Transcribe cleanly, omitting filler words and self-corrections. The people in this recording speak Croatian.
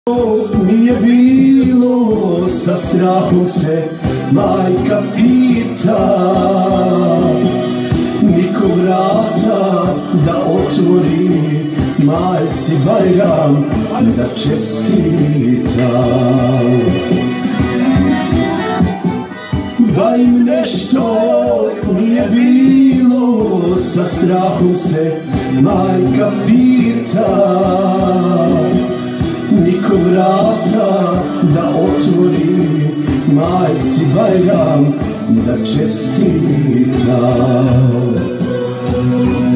Nije bilo, sa strahom se majka pita, niko vrata da otvori, majci Bajram da čestita. Da im nešto nije bilo, sa strahom se majka pita, niko vrata da otvori, majci Bajram da čestita.